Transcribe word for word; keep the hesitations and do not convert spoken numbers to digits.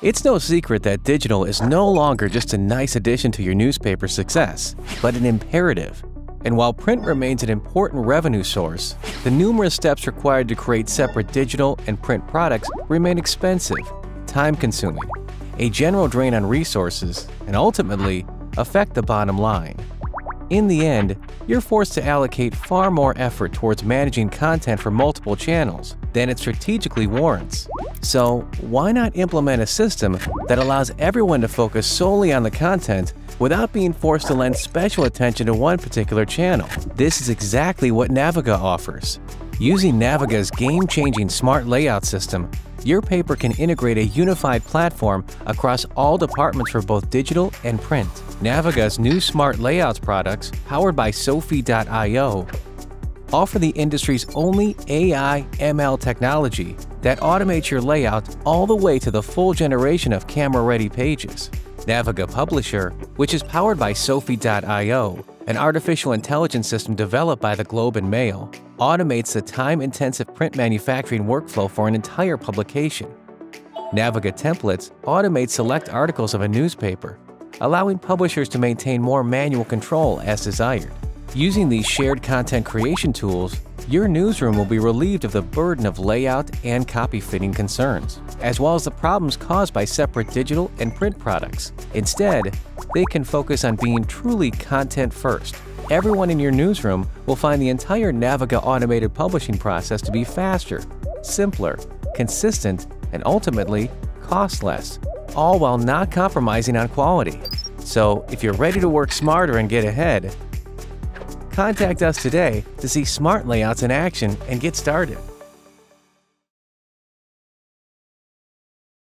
It's no secret that digital is no longer just a nice addition to your newspaper's success, but an imperative. And while print remains an important revenue source, the numerous steps required to create separate digital and print products remain expensive, time-consuming, a general drain on resources, and ultimately affect the bottom line. In the end, you're forced to allocate far more effort towards managing content for multiple channels than it strategically warrants. So, why not implement a system that allows everyone to focus solely on the content without being forced to lend special attention to one particular channel? This is exactly what Naviga offers. Using Naviga's game-changing smart layout system, your paper can integrate a unified platform across all departments for both digital and print. Naviga's new smart layouts products, powered by Sophy dot i o, offer the industry's only A I M L technology that automates your layout all the way to the full generation of camera-ready pages. Naviga Publisher, which is powered by Sophy dot i o, an artificial intelligence system developed by the Globe and Mail, automates the time-intensive print manufacturing workflow for an entire publication. Naviga Templates automates select articles of a newspaper, allowing publishers to maintain more manual control as desired. Using these shared content creation tools, your newsroom will be relieved of the burden of layout and copy-fitting concerns, as well as the problems caused by separate digital and print products. Instead, they can focus on being truly content-first. Everyone in your newsroom will find the entire Naviga automated publishing process to be faster, simpler, consistent, and ultimately cost less, all while not compromising on quality. So, if you're ready to work smarter and get ahead, contact us today to see smart layouts in action and get started.